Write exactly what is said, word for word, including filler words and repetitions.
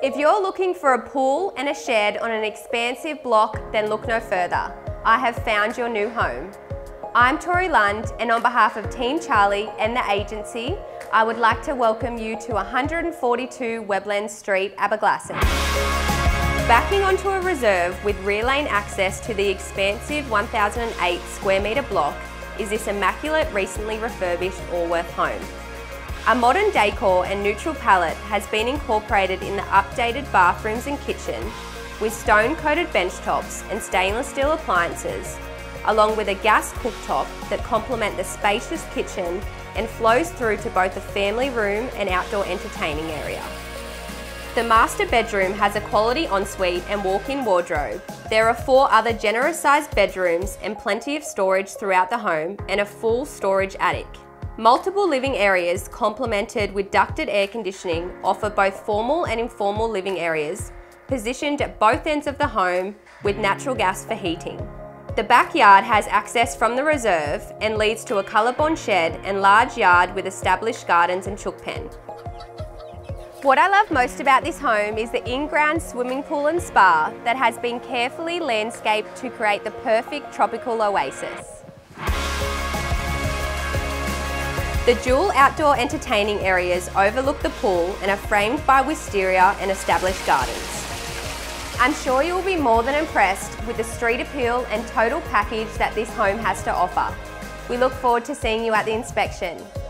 If you're looking for a pool and a shed on an expansive block, then look no further. I have found your new home. I'm Tori Lund, and on behalf of Team Charlie and the agency, I would like to welcome you to one forty-two Weblands Street, Aberglasslyn. Backing onto a reserve with rear lane access to the expansive one thousand eight square metre block is this immaculate, recently refurbished Allworth home. A modern decor and neutral palette has been incorporated in the updated bathrooms and kitchen with stone-coated bench tops and stainless steel appliances, along with a gas cooktop that complement the spacious kitchen and flows through to both the family room and outdoor entertaining area. The master bedroom has a quality ensuite and walk-in wardrobe. There are four other generous-sized bedrooms and plenty of storage throughout the home and a full storage attic. Multiple living areas complemented with ducted air conditioning offer both formal and informal living areas, positioned at both ends of the home with natural gas for heating. The backyard has access from the reserve and leads to a colour-bond shed and large yard with established gardens and chook pen. What I love most about this home is the in-ground swimming pool and spa that has been carefully landscaped to create the perfect tropical oasis. The dual outdoor entertaining areas overlook the pool and are framed by wisteria and established gardens. I'm sure you will be more than impressed with the street appeal and total package that this home has to offer. We look forward to seeing you at the inspection.